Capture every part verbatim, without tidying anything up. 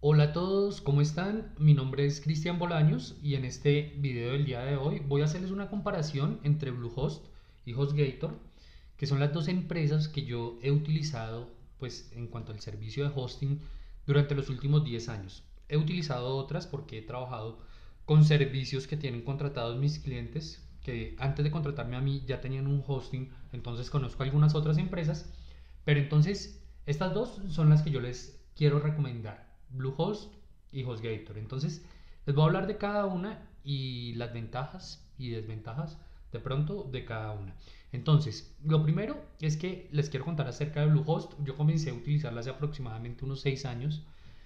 Hola a todos, ¿cómo están? Mi nombre es Cristian Bolaños y en este video del día de hoy voy a hacerles una comparación entre Bluehost y HostGator, que son las dos empresas que yo he utilizado pues en cuanto al servicio de hosting durante los últimos diez años. He utilizado otras porque he trabajado con servicios que tienen contratados mis clientes, que antes de contratarme a mí ya tenían un hosting, entonces conozco algunas otras empresas, pero entonces estas dos son las que yo les quiero recomendar. Bluehost y HostGator. Entonces, les voy a hablar de cada una y las ventajas y desventajas de pronto de cada una. Entonces, lo primero es que les quiero contar acerca de Bluehost. Yo comencé a utilizarla hace aproximadamente unos seis años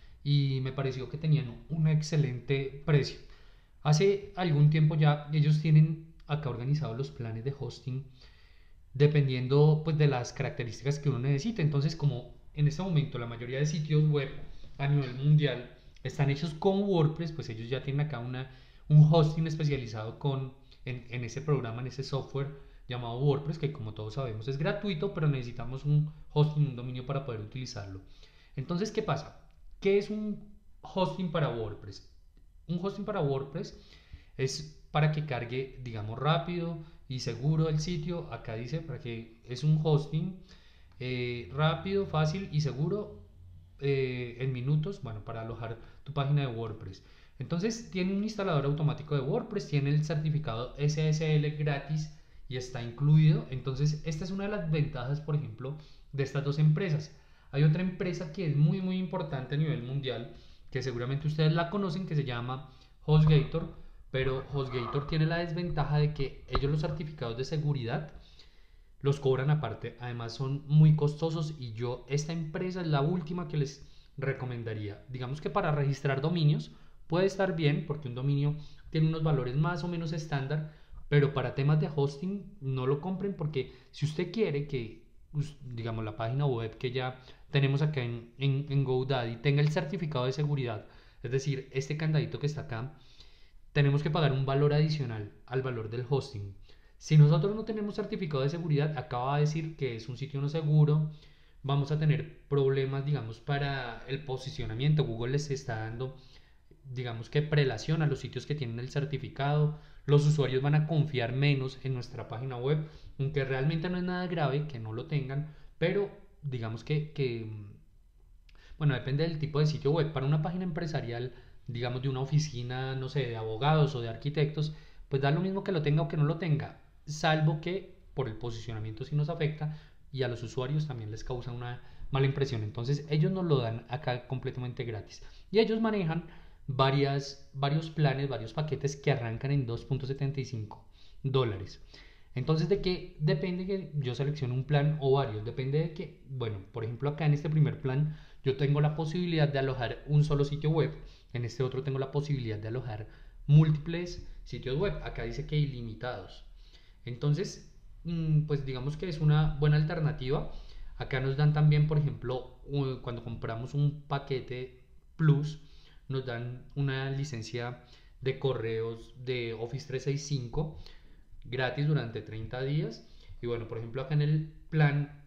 y me pareció que tenían un excelente precio. Hace algún tiempo ya ellos tienen acá organizados los planes de hosting dependiendo pues de las características que uno necesite. Entonces, como en este momento la mayoría de sitios web a nivel mundial están hechos con WordPress, pues ellos ya tienen acá una, un hosting especializado con, en, en ese programa, en ese software llamado WordPress, que como todos sabemos es gratuito, pero necesitamos un hosting, un dominio para poder utilizarlo. Entonces, ¿qué pasa? ¿Qué es un hosting para WordPress? Un hosting para WordPress es para que cargue, digamos, rápido y seguro el sitio. Acá dice para que es un hosting eh, rápido, fácil y seguro eh, en minutos, bueno, para alojar tu página de WordPress. Entonces tiene un instalador automático de WordPress, tiene el certificado S S L gratis y está incluido. Entonces esta es una de las ventajas, por ejemplo, de estas dos empresas. Hay otra empresa que es muy muy importante a nivel mundial, que seguramente ustedes la conocen, que se llama HostGator, pero HostGator tiene la desventaja de que ellos los certificados de seguridad los cobran aparte, además son muy costosos y yo esta empresa es la última que les recomendaría. Digamos que para registrar dominios puede estar bien porque un dominio tiene unos valores más o menos estándar, pero para temas de hosting no lo compren porque si usted quiere que digamos la página web que ya tenemos acá en, en, en GoDaddy tenga el certificado de seguridad, es decir, este candadito que está acá, tenemos que pagar un valor adicional al valor del hosting. Si nosotros no tenemos certificado de seguridad, acaba de decir que es un sitio no seguro, vamos a tener problemas, digamos, para el posicionamiento. Google les está dando, digamos que prelación a los sitios que tienen el certificado. Los usuarios van a confiar menos en nuestra página web, aunque realmente no es nada grave que no lo tengan, pero digamos que, que bueno, depende del tipo de sitio web. Para una página empresarial, digamos de una oficina, no sé, de abogados o de arquitectos, pues da lo mismo que lo tenga o que no lo tenga, salvo que por el posicionamiento sí nos afecta y a los usuarios también les causa una mala impresión. Entonces ellos nos lo dan acá completamente gratis. Y ellos manejan varias, varios planes, varios paquetes que arrancan en dos punto setenta y cinco dólares. Entonces, ¿de qué depende que yo seleccione un plan o varios? Depende de que, bueno, por ejemplo, acá en este primer plan yo tengo la posibilidad de alojar un solo sitio web, en este otro tengo la posibilidad de alojar múltiples sitios web, acá dice que ilimitados. Entonces, mm, pues digamos que es una buena alternativa. Acá nos dan también, por ejemplo, cuando compramos un paquete Plus, nos dan una licencia de correos de Office trescientos sesenta y cinco gratis durante treinta días. Y bueno, por ejemplo, acá en el plan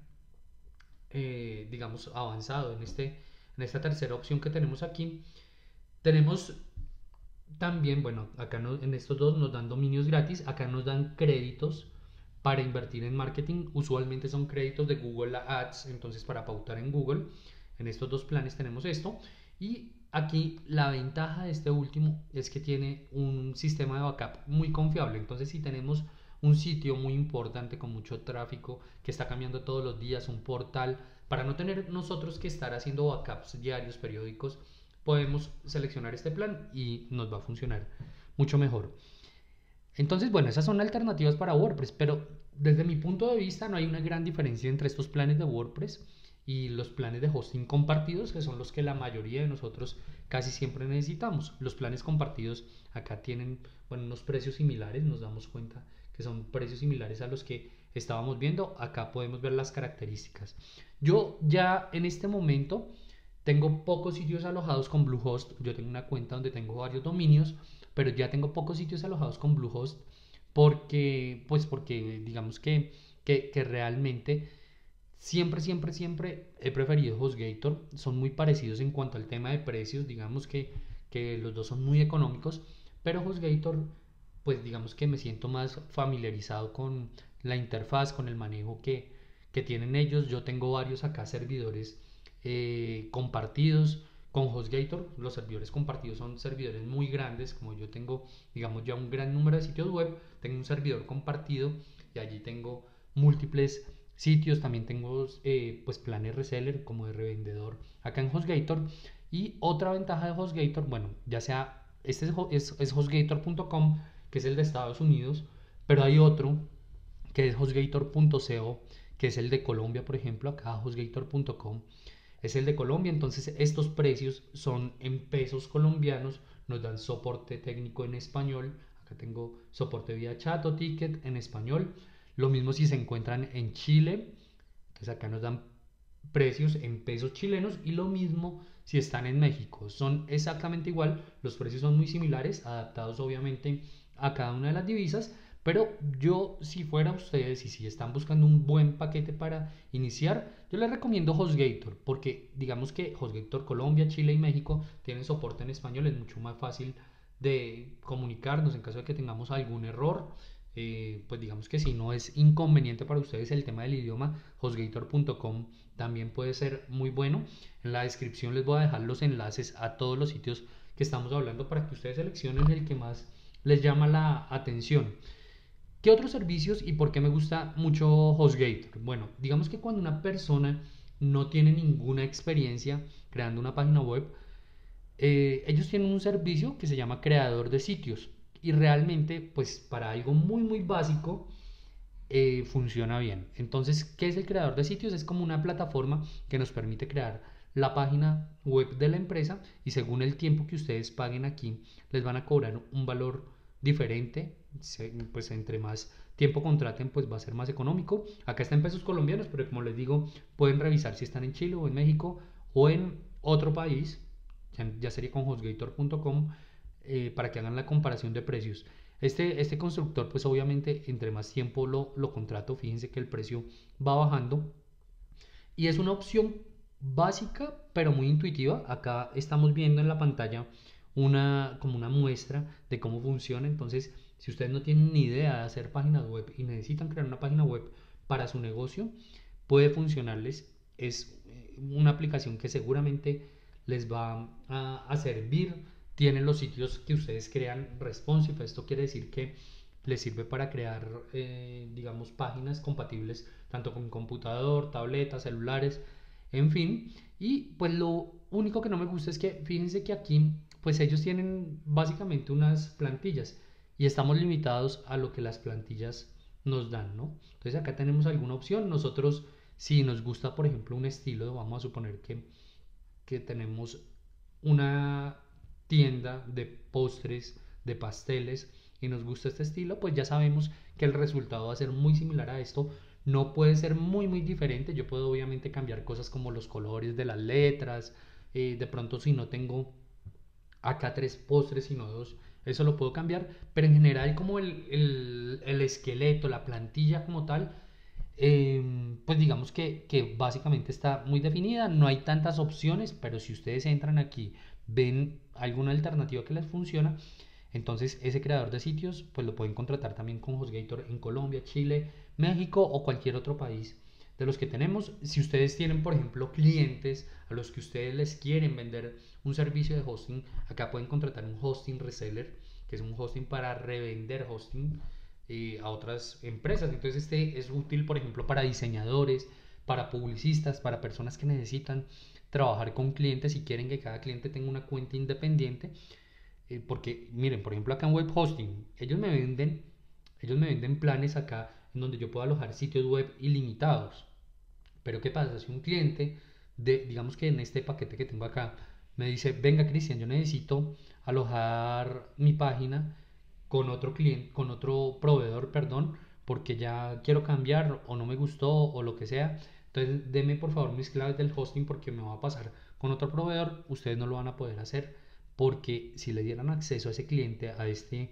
eh, digamos, avanzado en, este, en esta tercera opción que tenemos aquí. Tenemos también, bueno, acá no, en estos dos nos dan dominios gratis, acá nos dan créditos para invertir en marketing. Usualmente son créditos de Google Ads, entonces para pautar en Google. En estos dos planes tenemos esto. Y aquí la ventaja de este último es que tiene un sistema de backup muy confiable. Entonces si tenemos un sitio muy importante con mucho tráfico que está cambiando todos los días, un portal, para no tener nosotros que estar haciendo backups diarios, periódicos, podemos seleccionar este plan y nos va a funcionar mucho mejor. Entonces, bueno, esas son alternativas para WordPress, pero desde mi punto de vista no hay una gran diferencia entre estos planes de WordPress y los planes de hosting compartidos, que son los que la mayoría de nosotros casi siempre necesitamos. Los planes compartidos acá tienen, bueno, unos precios similares, nos damos cuenta que son precios similares a los que estábamos viendo. Acá podemos ver las características. Yo ya en este momento tengo pocos sitios alojados con Bluehost. Yo tengo una cuenta donde tengo varios dominios, pero ya tengo pocos sitios alojados con Bluehost porque, pues porque digamos que, que, que realmente Siempre, siempre, siempre he preferido HostGator. Son muy parecidos en cuanto al tema de precios. Digamos que, que los dos son muy económicos. Pero HostGator, pues digamos que me siento más familiarizado con la interfaz, con el manejo que, que tienen ellos. Yo tengo varios acá servidores eh, compartidos con HostGator. Los servidores compartidos son servidores muy grandes. Como yo tengo, digamos, ya un gran número de sitios web, tengo un servidor compartido y allí tengo múltiples sitios. También tengo eh, pues planes reseller como de revendedor acá en HostGator. Y otra ventaja de HostGator, bueno, ya sea este es, es, es hostgator punto com, que es el de Estados Unidos, pero hay otro que es hostgator punto co, que es el de Colombia. Por ejemplo, acá hostgator punto com es el de Colombia. Entonces estos precios son en pesos colombianos, nos dan soporte técnico en español. Acá tengo soporte vía chat o ticket en español. Lo mismo si se encuentran en Chile, entonces acá nos dan precios en pesos chilenos, y lo mismo si están en México. Son exactamente igual, los precios son muy similares, adaptados obviamente a cada una de las divisas. Pero yo, si fuera ustedes y si están buscando un buen paquete para iniciar, yo les recomiendo HostGator, porque digamos que HostGator Colombia, Chile y México tienen soporte en español. Es mucho más fácil de comunicarnos en caso de que tengamos algún error. Eh, pues digamos que si no es inconveniente para ustedes el tema del idioma, hostgator punto com también puede ser muy bueno. En la descripción les voy a dejar los enlaces a todos los sitios que estamos hablando para que ustedes seleccionen el que más les llama la atención. ¿Qué otros servicios y por qué me gusta mucho HostGator? Bueno, digamos que cuando una persona no tiene ninguna experiencia creando una página web, eh, ellos tienen un servicio que se llama creador de sitios, y realmente pues para algo muy muy básico eh, funciona bien. Entonces, ¿qué es el creador de sitios? Es como una plataforma que nos permite crear la página web de la empresa, y según el tiempo que ustedes paguen aquí les van a cobrar un valor diferente. Pues entre más tiempo contraten pues va a ser más económico. Acá está en pesos colombianos, pero como les digo, pueden revisar si están en Chile o en México o en otro país. Ya sería con hostgator punto com, eh, para que hagan la comparación de precios. Este, este constructor, pues obviamente, entre más tiempo lo, lo contrato, fíjense que el precio va bajando. Y es una opción básica, pero muy intuitiva. Acá estamos viendo en la pantalla una, como una muestra de cómo funciona. Entonces, si ustedes no tienen ni idea de hacer páginas web y necesitan crear una página web para su negocio, puede funcionarles. Es eh, una aplicación que seguramente les va a, a servir. Tienen los sitios que ustedes crean responsive. Esto quiere decir que les sirve para crear, eh, digamos, páginas compatibles tanto con computador, tabletas, celulares, en fin. Y pues lo único que no me gusta es que fíjense que aquí pues ellos tienen básicamente unas plantillas y estamos limitados a lo que las plantillas nos dan, ¿no? Entonces acá tenemos alguna opción. Nosotros, si nos gusta por ejemplo un estilo, vamos a suponer que, que tenemos una tienda de postres, de pasteles, y nos gusta este estilo, pues ya sabemos que el resultado va a ser muy similar a esto. No puede ser muy muy diferente. Yo puedo obviamente cambiar cosas como los colores de las letras, eh, de pronto si no tengo acá tres postres sino dos, eso lo puedo cambiar, pero en general como el, el, el esqueleto, la plantilla como tal, eh, pues digamos que, que básicamente está muy definida. No hay tantas opciones, pero si ustedes entran aquí, ven alguna alternativa que les funciona, entonces ese creador de sitios pues lo pueden contratar también con HostGator en Colombia, Chile, México o cualquier otro país de los que tenemos. Si ustedes tienen por ejemplo clientes a los que ustedes les quieren vender un servicio de hosting, acá pueden contratar un hosting reseller, que es un hosting para revender hosting eh, a otras empresas. Entonces este es útil por ejemplo para diseñadores, para publicistas, para personas que necesitan trabajar con clientes y quieren que cada cliente tenga una cuenta independiente. Eh, porque miren, por ejemplo acá en web hosting, ellos me venden, ellos me venden planes acá en donde yo puedo alojar sitios web ilimitados. Pero ¿qué pasa? Si un cliente, de, digamos que en este paquete que tengo acá, me dice, venga Cristian, yo necesito alojar mi página con otro cliente, con otro proveedor, perdón, porque ya quiero cambiar o no me gustó o lo que sea. Entonces, deme por favor mis claves del hosting porque me va a pasar con otro proveedor. Ustedes no lo van a poder hacer, porque si le dieran acceso a ese cliente, a este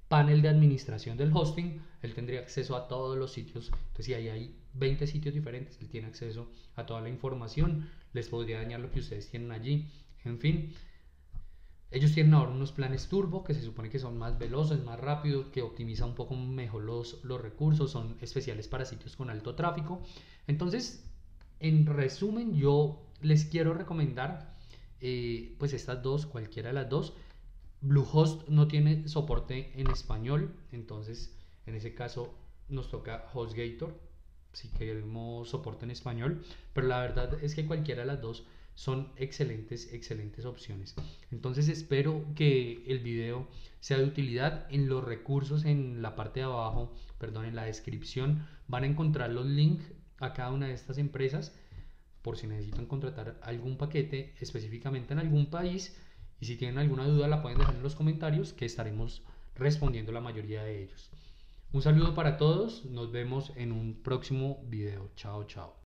panel de administración del hosting, él tendría acceso a todos los sitios. Entonces, si ahí hay veinte sitios diferentes, él tiene acceso a toda la información, les podría dañar lo que ustedes tienen allí. En fin, ellos tienen ahora unos planes turbo que se supone que son más veloces, más rápidos, que optimizan un poco mejor los, los recursos, son especiales para sitios con alto tráfico. Entonces, en resumen, yo les quiero recomendar eh, pues estas dos, cualquiera de las dos. Bluehost no tiene soporte en español, entonces en ese caso nos toca HostGator si queremos soporte en español, pero la verdad es que cualquiera de las dos son excelentes, excelentes opciones. Entonces espero que el video sea de utilidad. En los recursos, en la parte de abajo, perdón, en la descripción, van a encontrar los links a cada una de estas empresas por si necesitan contratar algún paquete específicamente en algún país. Y si tienen alguna duda la pueden dejar en los comentarios, que estaremos respondiendo la mayoría de ellos. Un saludo para todos, nos vemos en un próximo video. Chao, chao.